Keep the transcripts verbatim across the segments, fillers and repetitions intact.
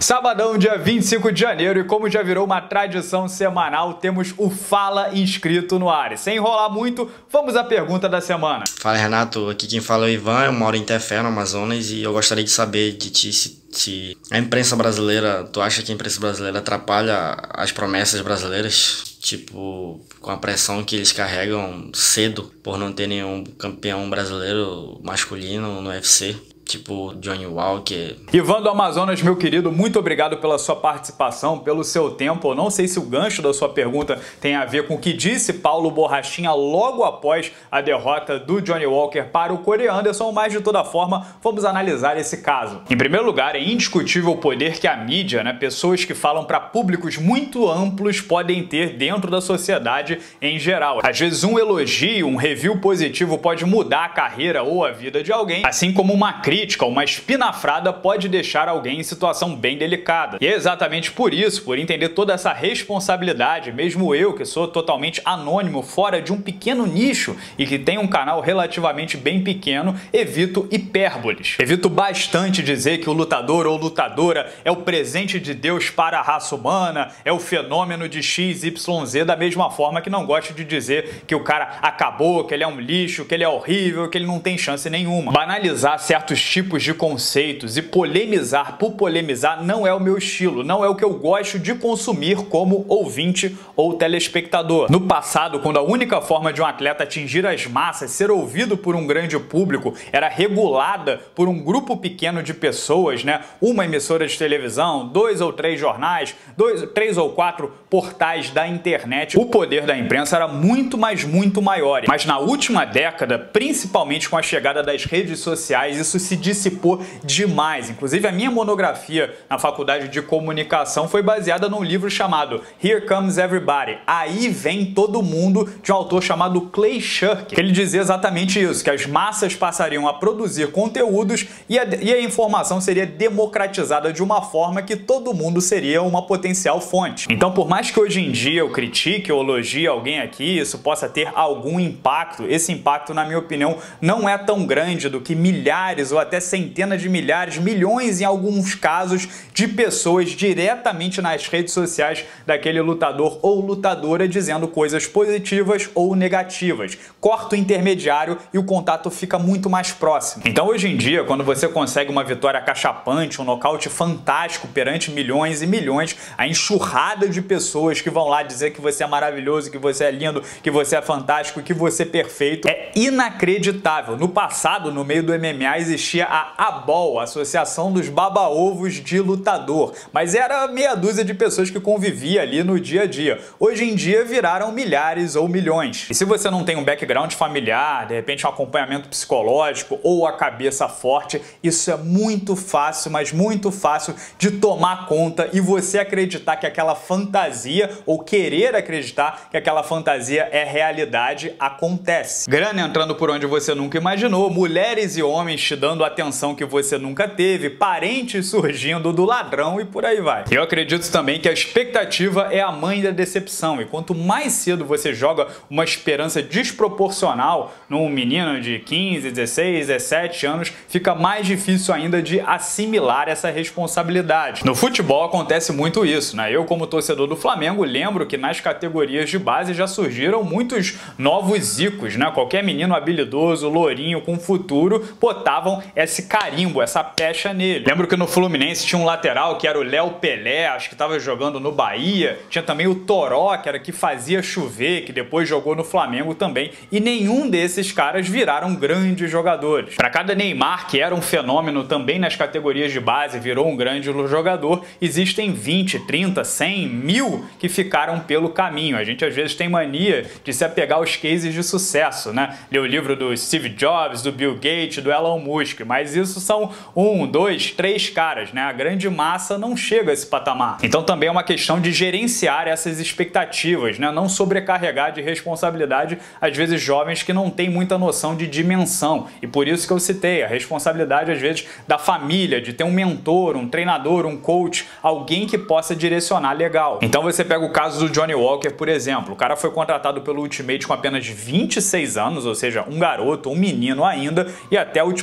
Sabadão, dia vinte e cinco de janeiro, e como já virou uma tradição semanal, temos o Fala Inscrito no ar. E sem enrolar muito, vamos à pergunta da semana. Fala, Renato, aqui quem fala é o Ivan, eu moro em Tefé, no Amazonas, e eu gostaria de saber de ti se, se a imprensa brasileira, tu acha que a imprensa brasileira atrapalha as promessas brasileiras? Tipo, com a pressão que eles carregam cedo por não ter nenhum campeão brasileiro masculino no U F C. Tipo Johnny Walker. Ivan do Amazonas, meu querido, muito obrigado pela sua participação, pelo seu tempo. Eu não sei se o gancho da sua pergunta tem a ver com o que disse Paulo Borrachinha logo após a derrota do Johnny Walker para o Corey Anderson, mas de toda forma, vamos analisar esse caso. Em primeiro lugar, é indiscutível o poder que a mídia, né, pessoas que falam para públicos muito amplos, podem ter dentro da sociedade em geral. Às vezes um elogio, um review positivo pode mudar a carreira ou a vida de alguém, assim como uma crítica, uma espinafrada pode deixar alguém em situação bem delicada. E é exatamente por isso, por entender toda essa responsabilidade, mesmo eu que sou totalmente anônimo, fora de um pequeno nicho e que tem um canal relativamente bem pequeno, evito hipérboles. Evito bastante dizer que o lutador ou lutadora é o presente de Deus para a raça humana, é o fenômeno de X Y Z, da mesma forma que não gosto de dizer que o cara acabou, que ele é um lixo, que ele é horrível, que ele não tem chance nenhuma. Banalizar certos tipos de conceitos e polemizar por polemizar não é o meu estilo, não é o que eu gosto de consumir como ouvinte ou telespectador. No passado, quando a única forma de um atleta atingir as massas, ser ouvido por um grande público, era regulada por um grupo pequeno de pessoas, né? Uma emissora de televisão, dois ou três jornais, dois, três ou quatro portais da internet, o poder da imprensa era muito, mas muito maior. Mas na última década, principalmente com a chegada das redes sociais, isso se dissipou demais. Inclusive, a minha monografia na faculdade de comunicação foi baseada num livro chamado Here Comes Everybody. Aí vem todo mundo, de um autor chamado Clay Shirky. Ele dizia exatamente isso, que as massas passariam a produzir conteúdos e a, e a informação seria democratizada de uma forma que todo mundo seria uma potencial fonte. Então, por mais que hoje em dia eu critique ou elogie alguém aqui, isso possa ter algum impacto, esse impacto, na minha opinião, não é tão grande do que milhares ou até centenas de milhares, milhões em alguns casos, de pessoas diretamente nas redes sociais daquele lutador ou lutadora dizendo coisas positivas ou negativas. Corta o intermediário e o contato fica muito mais próximo. Então hoje em dia, quando você consegue uma vitória acachapante, um nocaute fantástico perante milhões e milhões, a enxurrada de pessoas que vão lá dizer que você é maravilhoso, que você é lindo, que você é fantástico, que você é perfeito, é inacreditável. No passado, no meio do M M A, existia a A B O L, a Associação dos Baba-Ovos de Lutador, mas era meia dúzia de pessoas que convivia ali no dia a dia. Hoje em dia viraram milhares ou milhões. E se você não tem um background familiar, de repente um acompanhamento psicológico ou a cabeça forte, isso é muito fácil, mas muito fácil de tomar conta e você acreditar que aquela fantasia, ou querer acreditar que aquela fantasia é realidade, acontece. Grana entrando por onde você nunca imaginou, mulheres e homens te dando atenção que você nunca teve, parentes surgindo do ladrão e por aí vai. Eu acredito também que a expectativa é a mãe da decepção, e quanto mais cedo você joga uma esperança desproporcional num menino de quinze, dezesseis, dezessete anos, fica mais difícil ainda de assimilar essa responsabilidade. No futebol acontece muito isso, né? Eu, como torcedor do Flamengo, lembro que nas categorias de base já surgiram muitos novos zicos, né? Qualquer menino habilidoso, lourinho, com futuro, botavam esse carimbo, essa pecha nele. Lembro que no Fluminense tinha um lateral que era o Léo Pelé, acho que estava jogando no Bahia. Tinha também o Toró, que era que fazia chover, que depois jogou no Flamengo também. E nenhum desses caras viraram grandes jogadores. Para cada Neymar, que era um fenômeno também nas categorias de base, virou um grande jogador, existem vinte, trinta, cem, mil que ficaram pelo caminho. A gente às vezes tem mania de se apegar aos cases de sucesso, né? Ler o livro do Steve Jobs, do Bill Gates, do Elon Musk, mas isso são um, dois, três caras, né? A grande massa não chega a esse patamar. Então também é uma questão de gerenciar essas expectativas, né? Não sobrecarregar de responsabilidade, às vezes, jovens que não têm muita noção de dimensão. E por isso que eu citei a responsabilidade, às vezes, da família, de ter um mentor, um treinador, um coach, alguém que possa direcionar legal. Então você pega o caso do Johnny Walker, por exemplo. O cara foi contratado pelo Ultimate com apenas vinte e seis anos, ou seja, um garoto, um menino ainda, e até a última rodada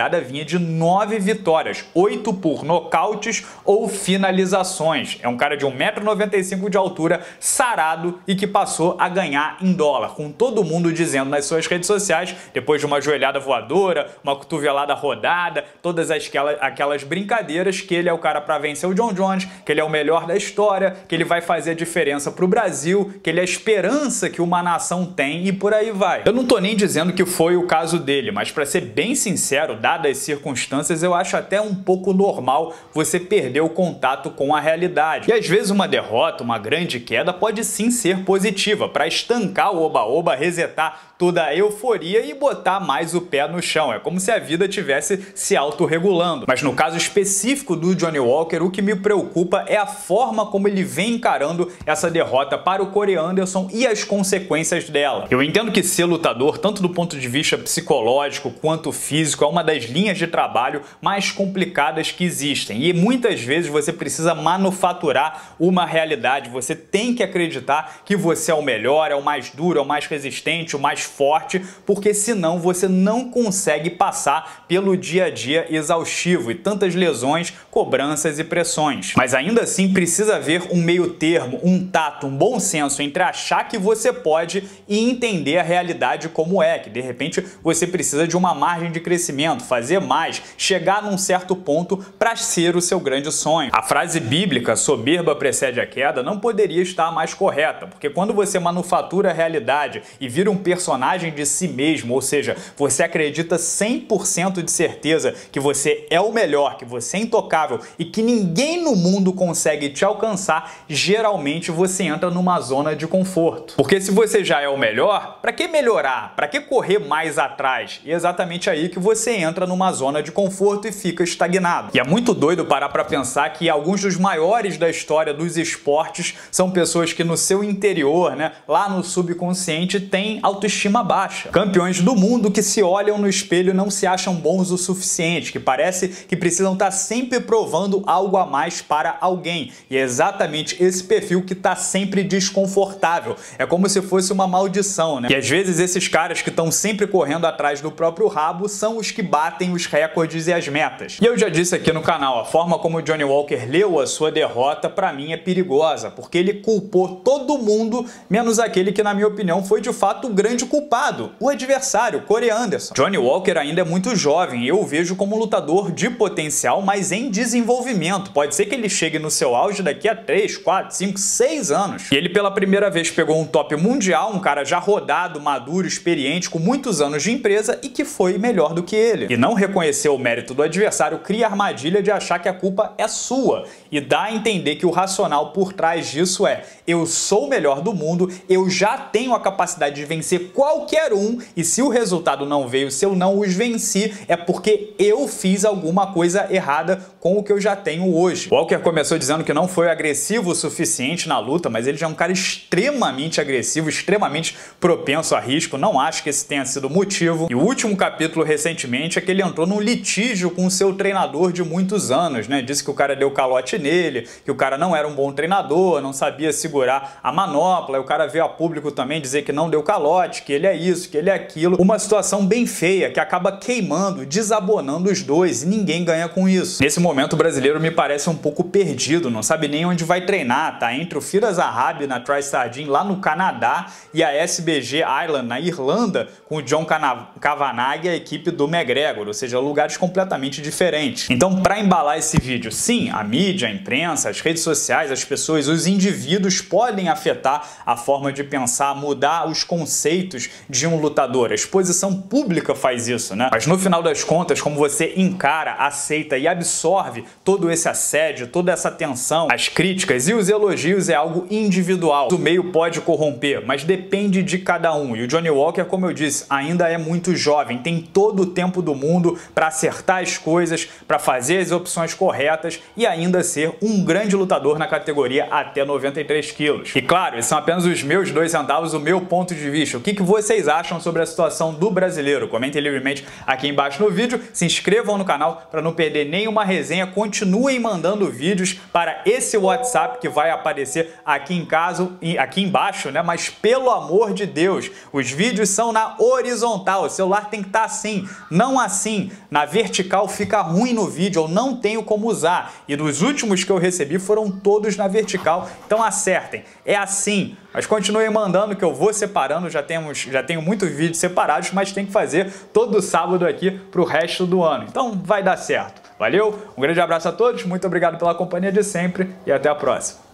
temporada vinha de nove vitórias, oito por nocautes ou finalizações. É um cara de um metro e noventa e cinco de altura, sarado e que passou a ganhar em dólar, com todo mundo dizendo nas suas redes sociais, depois de uma joelhada voadora, uma cotovelada rodada, todas aquelas, aquelas brincadeiras, que ele é o cara para vencer o Jon Jones, que ele é o melhor da história, que ele vai fazer a diferença para o Brasil, que ele é a esperança que uma nação tem e por aí vai. Eu não tô nem dizendo que foi o caso dele, mas para ser bem sincero, dadas as circunstâncias, eu acho até um pouco normal você perder o contato com a realidade. E às vezes uma derrota, uma grande queda pode sim ser positiva, para estancar o oba-oba, resetar toda a euforia e botar mais o pé no chão. É como se a vida tivesse se autorregulando. Mas no caso específico do Johnny Walker, o que me preocupa é a forma como ele vem encarando essa derrota para o Corey Anderson e as consequências dela. Eu entendo que ser lutador, tanto do ponto de vista psicológico quanto físico, é uma das linhas de trabalho mais complicadas que existem. E muitas vezes você precisa manufaturar uma realidade. Você tem que acreditar que você é o melhor, é o mais duro, é o mais resistente, o mais forte, porque senão você não consegue passar pelo dia a dia exaustivo e tantas lesões, cobranças e pressões. Mas ainda assim precisa haver um meio termo, um tato, um bom senso entre achar que você pode e entender a realidade como é, que de repente você precisa de uma margem de crescimento, fazer mais, chegar num certo ponto para ser o seu grande sonho. A frase bíblica, soberba precede a queda, não poderia estar mais correta, porque quando você manufatura a realidade e vira um personagem de si mesmo, ou seja, você acredita cem por cento de certeza que você é o melhor, que você é intocável e que ninguém no mundo consegue te alcançar, geralmente você entra numa zona de conforto. Porque se você já é o melhor, para que melhorar? Para que correr mais atrás? E é exatamente aí que você entra numa zona de conforto e fica estagnado. E é muito doido parar para pensar que alguns dos maiores da história dos esportes são pessoas que no seu interior, né, lá no subconsciente, têm autoestima baixa. Campeões do mundo que se olham no espelho e não se acham bons o suficiente, que parece que precisam estar sempre provando algo a mais para alguém. E é exatamente esse perfil que está sempre desconfortável. É como se fosse uma maldição, né? E às vezes esses caras que estão sempre correndo atrás do próprio rabo são os que batem os recordes e as metas. E eu já disse aqui no canal, a forma como o Johnny Walker leu a sua derrota, para mim, é perigosa, porque ele culpou todo mundo, menos aquele que, na minha opinião, foi de fato o grande culpado, o adversário, Corey Anderson. Johnny Walker ainda é muito jovem e eu o vejo como um lutador de potencial, mas em desenvolvimento. Pode ser que ele chegue no seu auge daqui a três, quatro, cinco, seis anos. E ele pela primeira vez pegou um top mundial, um cara já rodado, maduro, experiente, com muitos anos de empresa e que foi melhor do que ele. E não reconhecer o mérito do adversário cria a armadilha de achar que a culpa é sua. E dá a entender que o racional por trás disso é: eu sou o melhor do mundo, eu já tenho a capacidade de vencer qualquer um, e se o resultado não veio, se eu não os venci, é porque eu fiz alguma coisa errada com o que eu já tenho hoje. Walker começou dizendo que não foi agressivo o suficiente na luta, mas ele já é um cara extremamente agressivo, extremamente propenso a risco. Não acho que esse tenha sido o motivo. E o último capítulo recentemente é que ele entrou num litígio com o seu treinador de muitos anos, né? Disse que o cara deu calote nele, que o cara não era um bom treinador, não sabia segurar a manopla, e o cara veio a público também dizer que não deu calote, que ele é isso, que ele é aquilo. Uma situação bem feia que acaba queimando, desabonando os dois e ninguém ganha com isso. Nesse momento o brasileiro me parece um pouco perdido, não sabe nem onde vai treinar, tá entre o Firas Zahabi na TriStar Gym lá no Canadá e a S B G Ireland na Irlanda com o John Kavanagh e a equipe do McGregor, ou seja, lugares completamente diferentes. Então, para embalar esse vídeo, sim, a mídia, a imprensa, as redes sociais, as pessoas, os indivíduos podem afetar a forma de pensar, mudar os conceitos de um lutador. A exposição pública faz isso, né? Mas no final das contas, como você encara, aceita e absorve todo esse assédio, toda essa tensão, as críticas e os elogios é algo individual. O meio pode corromper, mas depende de cada um. E o Johnny Walker, como eu disse, ainda é muito jovem, tem todo o tempo do mundo para acertar as coisas, para fazer as opções corretas e ainda ser um grande lutador na categoria até noventa e três dez quilos. E claro, esses são apenas os meus dois centavos, o meu ponto de vista. O que, que vocês acham sobre a situação do brasileiro? Comentem livremente aqui embaixo no vídeo, se inscrevam no canal para não perder nenhuma resenha, continuem mandando vídeos para esse WhatsApp que vai aparecer aqui em caso, aqui embaixo, né? Mas pelo amor de Deus, os vídeos são na horizontal, o celular tem que estar assim, não assim. Na vertical fica ruim no vídeo, eu não tenho como usar. E dos últimos que eu recebi foram todos na vertical, então acertem. É assim, mas continuem mandando que eu vou separando, já, temos, já tenho muitos vídeos separados, mas tem que fazer todo sábado aqui para o resto do ano. Então vai dar certo. Valeu, um grande abraço a todos, muito obrigado pela companhia de sempre e até a próxima.